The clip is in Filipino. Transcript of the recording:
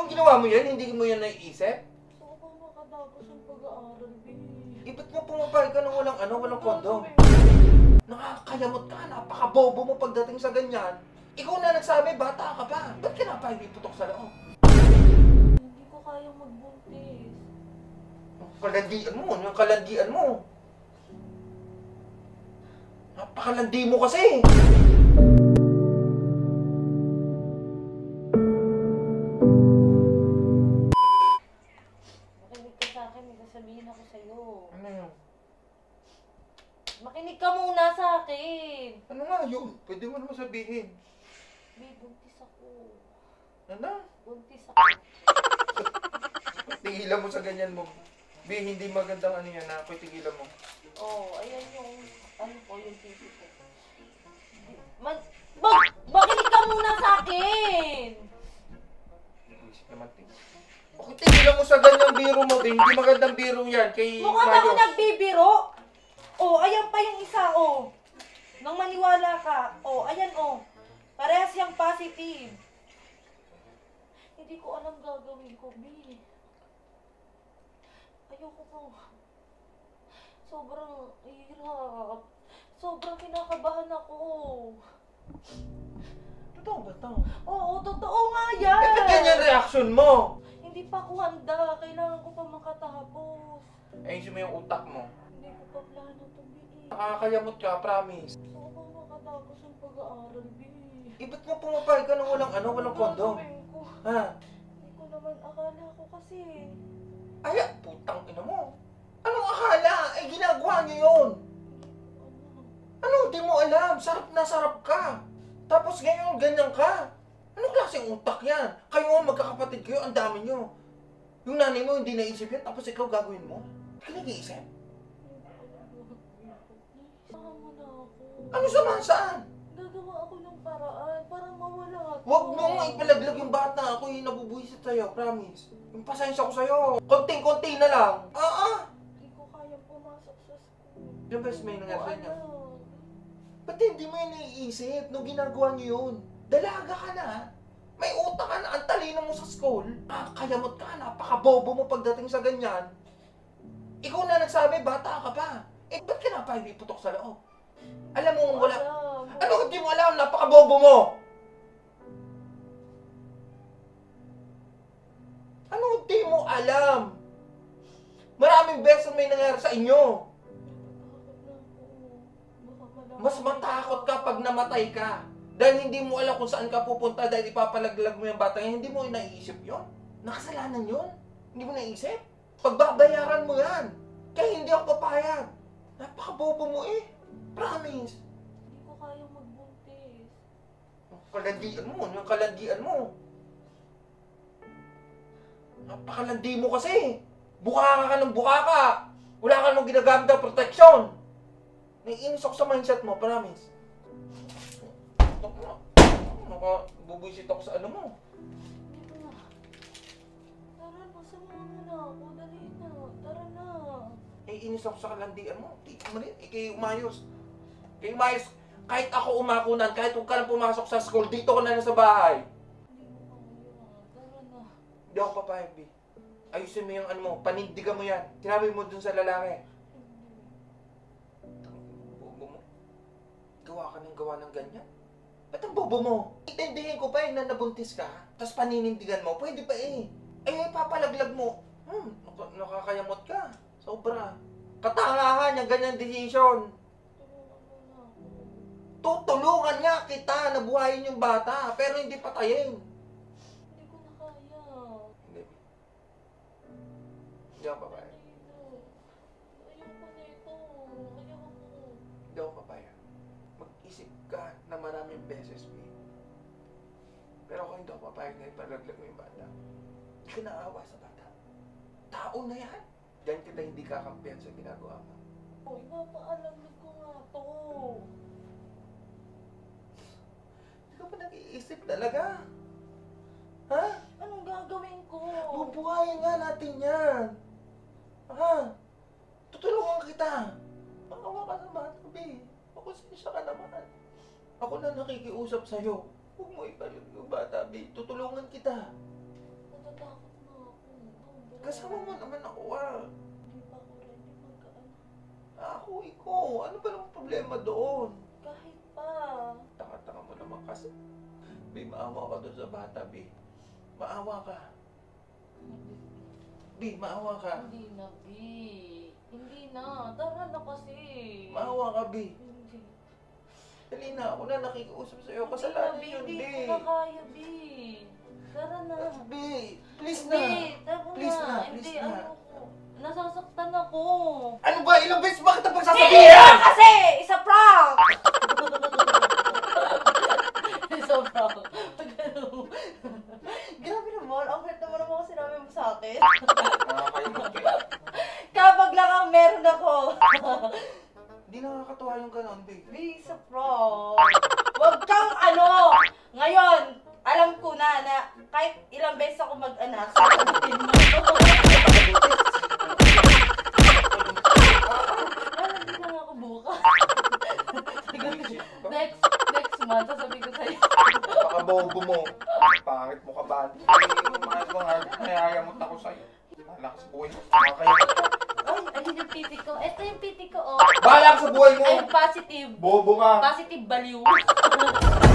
Anong ginawa mo yan? Hindi mo yan naiisip? Gusto ko bang makatapos ang pag-aaral, babe? Ba't mo pumapayag ka ng walang kondom? Nakakayamot ka, napakabobo mo pagdating sa ganyan. Ikaw na nagsabi, bata ka pa. Ba't ka napayag iputok sa loob? Hindi ko kayang magbuntis. Yung kalandian mo. Napakalandi mo kasi. Makinig ka sa akin, may sasabihin ako sa'yo. Ano yun? Makinig ka muna sa akin. Ano nga yun? Pwede mo naman sabihin. Babe, buntis ako. Ano? Buntis ako. Tigilan mo sa ganyan mo. Hindi magandang ano yan na. Tigilan mo. Oh, ayan yung, ano po, yung TV ko. Makinig ka muna sa akin! Isip naman, okay, tigilan mo sa ganyang biro mo, Bing. Hindi magandang biro yan kay Mukhang ako Mayo. nagbibiro? Oh, ayan pa yung isa, oh. Nang maniwala ka. Oh, ayan, oh. Parehas yung positive. Hindi ko alam gagawin ko, B. Ayoko po. Sobrang hirap. Sobrang kinakabahan ako. Totoo ba ito? Oo, totoo nga yan. Bakit ganyan reaction mo? Hindi pa ako handa. Kailangan ko pa makatapos. Ayusin mo yung utak mo. Hindi ko pa plano to, B. Nakakayamot ka, promise. Gusto ko bang makatapos ang pag-aaral, B. Ba't mo pumapayag ka ng walang kondom? Gagawin ko. Ha? Hindi ko naman akala ko kasi. Ay, putang ina mo. Anong akala? Ginagawa niyo yun. Ano, di mo alam. Sarap na sarap ka. Tapos ngayon, ganyan ka. Anong klaseng utak yan? Kayo nga magkakapatid kayo, ang dami nyo. Yung nanay mo hindi naisip yan, tapos ikaw gagawin mo? Hindi ka nag-iisip? Saka mo na ako. Ano saan? Gagawa ako ng paraan para mawala ako. Huwag mo nga ipalaglag yung bata. Ako yung nabubuhisit sa'yo, promise. Yung pasensya ko sa'yo. Konting-konti na lang. Hindi ko kaya pumasok sa school. Yung best may nangyari sa inyo. Ano? Ba't hindi mo yung naiisip nung ginagawa niyo yun? Dalaga ka na. May utak ka na. Ang talino mo sa school. Nakakayamot ka. Napakabobo mo pagdating sa ganyan. Ikaw na nagsabi, bata ka pa. Ba't ka napayag iputok sa loob? Alam mo, wala. Ano hindi mo alam? Napakabobo mo! Ano hindi mo alam? Maraming beses may nangyari sa inyo. Mas matakot ka pag namatay ka. Dahil hindi mo alam kung saan ka pupunta dahil ipapalaglag mo yung bata. Hindi mo naiisip yun. Nakasalanan yun. Hindi mo naiisip. Pagbabayaran mo yan. Kaya hindi ako papayag. Napakabobo mo eh. Promise. Hindi ko kaya magbuntis. Yung kalandian mo. Napakalandi mo kasi. Bukaka ka ng bukaka. Wala ka nang ginagamit ng proteksyon. Naiinis ako sa mindset mo, promise. Bubuisit ako sa ano mo. Dito na. Tara, pasama mo na ako. Dali na. Tara na. Naiinis ako sa kalandian mo. Ikaw mo rin. Ikaw umayos. Ikaw umayos. Kahit ako umakunan, kahit huwag ka na pumasok sa school, dito ko na sa bahay. Hindi mo kaya. Tara na. Hindi ako papayag, B. Ayusin mo yung ano mo. Panindigan mo yan. Sinabi mo dun sa lalaki. Bobo mo. Gawa ka ng gawa ng ganyan. Ba't ang bobo mo? Itindihin ko pa eh na nabuntis ka. Tapos paninindigan mo. Pwede pa eh. Ay, papalaglag mo. Nakakayamot ka. Sobra. Katangahan yung ganyan decision. Tutulungan nga kita na buhayin yung bata. Pero hindi patayin. Hindi ko na kaya. Hindi. Hindi ako papayag. Ayoko na ito. Ayoko. Hindi ako papayag. Mag-isip ka na maraming beses, B. Pero ako hindi ako papayag na ipalaglag mo yung bata. Hindi ka naawa sa bata. Tao na yan. Diyan kita hindi kakampihan sa ginagawa mo. Ipapaalamig ko nga to. Hindi ka pa nag-iisip talaga. Ha? Anong gagawin ko? Bubuhayin nga natin yan. Ha? Tutulungan kita. Maawa ka sa bata, B. Pasensya ka naman. Ako na nakikiusap sa'yo. Huwag mo ipalit yung bata, B. Tutulungan kita. Natatakot Kasama mo naman ako ah. Hindi pa ako ready magkaanak. Ako, ikaw. Ano ba namang problema doon? Kahit pa. Tanga-tanga mo naman kasi. Bi, maawa ka doon sa bata, Bi. Maawa ka. Bi, maawa ka. Hindi na, B. Hindi na. Tara na kasi. Maawa ka, Bi. Hindi. Dali na, ako na nakikiusap sa'yo. Hindi Kasalanan na, yun, Hindi Bi. ko na kaya, B. Tara na. Bi, please Hindi, na. tara Please na, Hindi, please na. ano. Nasasaktan ako. Ano ba? Ilang beses ba kita Hindi pagsasabihan? na kasi! Isa prank! Isa prank. Ano? Grabe naman, ang hurt naman ang mga sinabi mo sa akin. Nakakayot ka. Kapag lang ang meron ako. Hindi nakakatuwa yung ganon, Bi. Be sa prank. Huwag kang ano. Ngayon, alam ko na kahit ilang beses ako mag-anak, sasagutin mo. Hindi lang ako bukas. Next month, sasabihin ko sa'yo. Napaka-bobo mo. Pangit mo ka ba? Nayayamot ako sa'yo. Malakas buhay mo. Nakakayot. Ay, ayun yung PT ko. Ito yung PT ko, oh. Bahala ka sa buhay mo! Ay, positive. Bobo ka! Positive baliw.